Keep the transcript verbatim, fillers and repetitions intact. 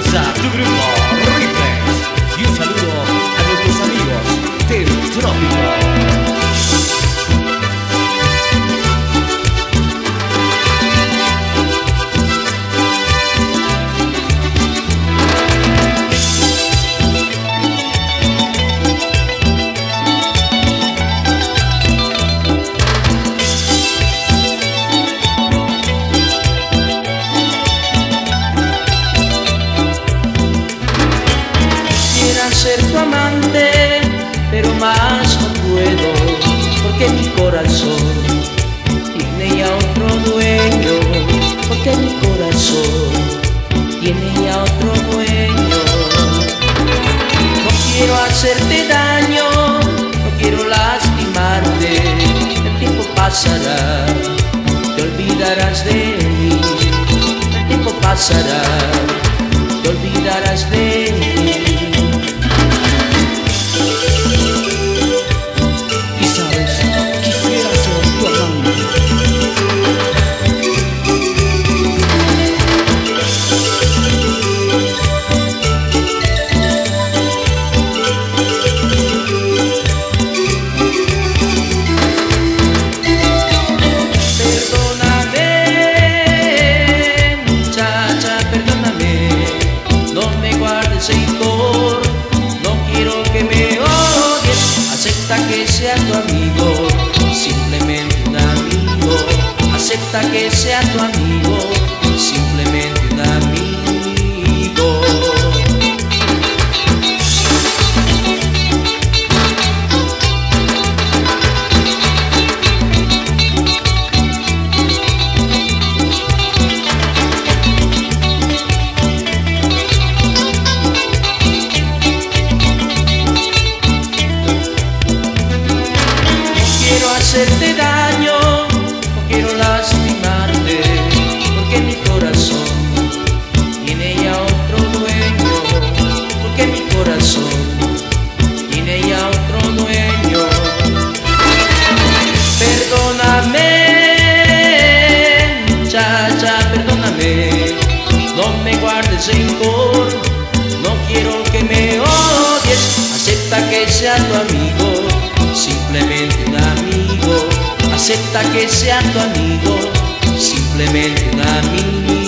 comienza tu grupo Reflex. Y un saludo a nuestros amigos del Trópico. Ser tu amante, pero más no puedo, porque mi corazón tiene ya otro dueño, porque mi corazón tiene ya otro dueño. No quiero hacerte daño, no quiero lastimarte, el tiempo pasará, te olvidarás de mí, el tiempo pasará, te olvidarás de mí. No quiero que me odies, acepta que sea tu amigo, simplemente un amigo. Acepta que sea tu amigo, simplemente un amigo. Hacerte daño, no quiero lastimarte, porque mi corazón tiene ya otro dueño, porque mi corazón tiene ya otro dueño. Perdóname, muchacha, perdóname, no me guardes rencor, no quiero que me odies, acepta que sea tu amigo, simplemente un amigo. Acepta que sea tu amigo, simplemente un amigo.